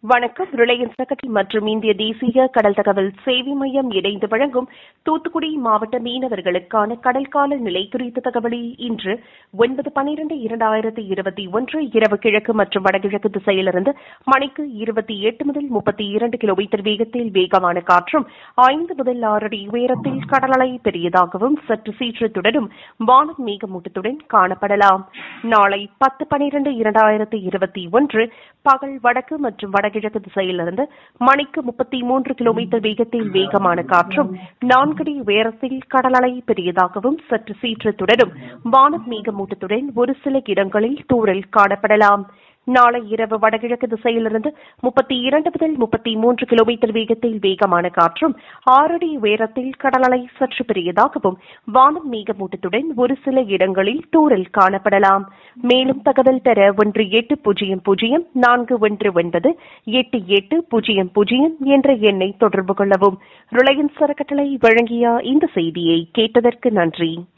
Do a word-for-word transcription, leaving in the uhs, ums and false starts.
வணக்கம். ரிலையன்ஸ் நகரில் மற்றும் இந்திய தேசிய கடல் தகவல் சேவை மையம் இணைந்து வழங்கும் தூத்துக்குடி மாவட்ட மீனவர்களுக்கான கடல்கால நிலை குறித்த தகவலை இன்று ஒன்பது பனிரெண்டு இரண்டாயிரத்தி இருபத்தி ஒன்று இரவு கிழக்கு மற்றும் வடகிழக்கு திசையிலிருந்து மணிக்கு இருபத்தி எட்டு முதல் முப்பத்தி இரண்டு கிலோமீட்டர் வேகத்தில் வேகமான காற்றும் ஐந்து முதல் ஆறு அடி உயரத்தில் கடலலை பெரியதாகவும் சற்று சீற்றத்துடனும் வானம் மேகமூட்டத்துடன் காணப்படலாம். நாளை பத்து பனிரெண்டு இரண்டாயிரத்தி இருபத்தி ஒன்று பகல் வடக்கு மற்றும் வடகிழக்கு திசையிலிருந்து மணிக்கு முப்பத்தி மூன்று கிலோமீட்டர் வேகத்தில் வேகமான காற்றும் நான்கு அடி உயரத்தில் கடலலை பெரியதாகவும் சற்று சீற்றத்துடனும் வானம் மேகமூட்டத்துடன் ஒரு சில இடங்களில் தூறல் காணப்படலாம். நாளை இரவு வடகிழக்கு திசையிலிருந்து முப்பத்தி இரண்டு முதல் முப்பத்தி மூன்று கிலோமீட்டர் வேகத்தில் வேகமான காற்றும் ஆறு அடி உயரத்தில் கடலலை சற்று பெரியதாகவும் வானம் மேகமூட்டத்துடன் ஒரு சில இடங்களில் தூறல் காணப்படலாம். மேலும் தகவல் பெற ஒன்று எட்டு பூஜ்ஜியம் பூஜ்ஜியம் நான்கு ஒன்று ஒன்பது எட்டு எட்டு பூஜ்ஜியம் பூஜ்ஜியம் என்ற எண்ணை தொடர்பு கொள்ளவும். ரிலையன்ஸ் அறக்கட்டளை வழங்கிய இந்த செய்தியை கேட்டதற்கு நன்றி.